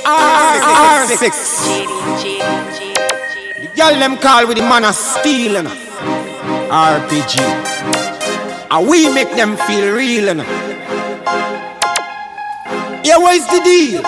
R6. The girl them call with the man of steel, you know. RPG. And we make them feel real, you know. Yeah, what is the deal?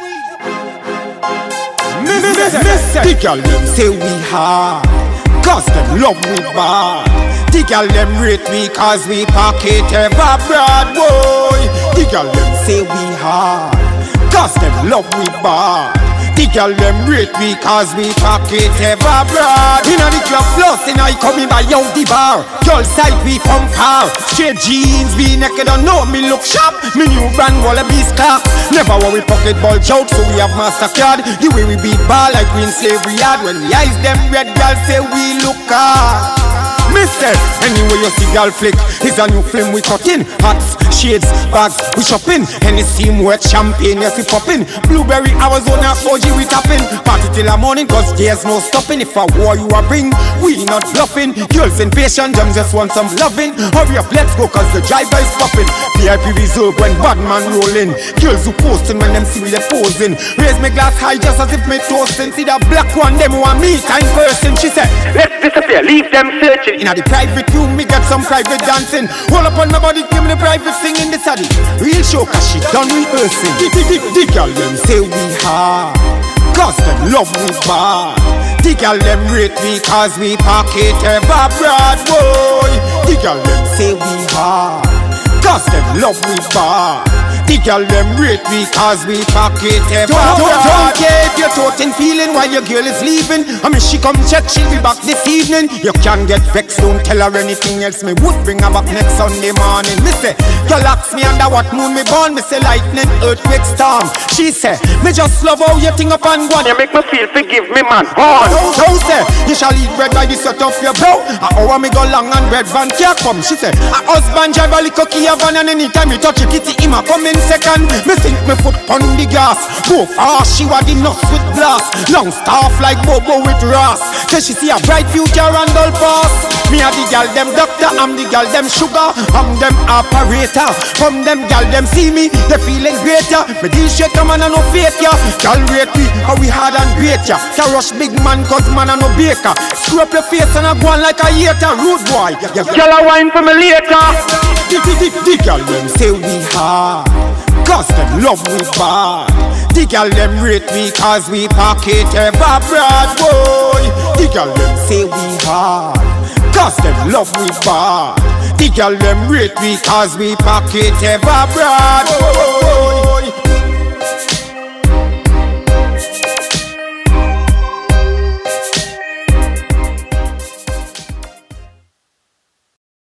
The girl them say we hard, cause them love we bad. The girl them rate we cause we pocket ever broad, boy. The girl them say we hard, cause them love we bad. The girl them rate we cause we pocket ever broad. Inna the club plus inna I coming by out the bar. Girl side we from far. Straight jeans, we naked don't know me look sharp. Me new brand Wallabies clock. Never worry pocket bulge out, so we have MasterCard. The way we beat ball like Queen Slavery yard. When we eyes them red, girl say we look hard. Mister, anyway you see girl flick, it's a new film we cutting. Hats, shades, bags, we shopping. Hennessy, wet champagne, yes we popping. Blueberry, Arizona, OG we tapping. Party till the morning, cause there's no stopping. If a war you a bring, we not bluffing. Girls impatient, them just want some loving. Hurry up, let's go, cause the driver is popping. VIP reserve when bad man rolling. Girls who posting when them see we they posing. Raise my glass high just as if me toasting. See the black one, them want me time person. She said, let's disappear, leave them searching. In the private room, me get some private dancing. Hold up on my body, give me the private singing. This a the real show, cause she done rehearsing. The girl them say we hard, cause them love we bad. The girl them rate we cause we pocket ever broad, boy. The girl them say we hard, cause them love we bad. The girl them rate we cause we pocket ever broad. Don't care if you're toting feeling while your girl is leaving. I mean she come check, she'll be back this evening. You can't get vexed, don't tell her anything else. Me would bring her back next Sunday morning. Me say, girl ask me under what moon me born. Me say lightning, earthquake, storm. She say, me just love how you think up and go on. You make me feel forgive me man. Don't say, you shall eat bread by the sweat of your brow. A hour me go long and bread van can't come. She say, a husband drive a little Kia van and anytime you touch your kitty, him a come in second. Me sink me foot on the gas. Go fast, she was the nuts with glass. Long staff like Bobo with Ross. Say she see a bright future and all pass. Me a the gal them doctor, I'm the gal them sugar, I'm them operator. From them gal them see me, they feeling greater. Me deal straight come and I no fake ya. Gal rate we, how we hard and great ya. Can rush big man cause man a no baker. Screw up your face and I go on like a hater. Rude boy, gal a wine for me later. The gal them say we hard, cause them love we bad. The girl them rate we cause we pocket ever broad, boy. The girl them say we hard, cause them love we bad. The girl them rate we cause we pocket ever broad, boy.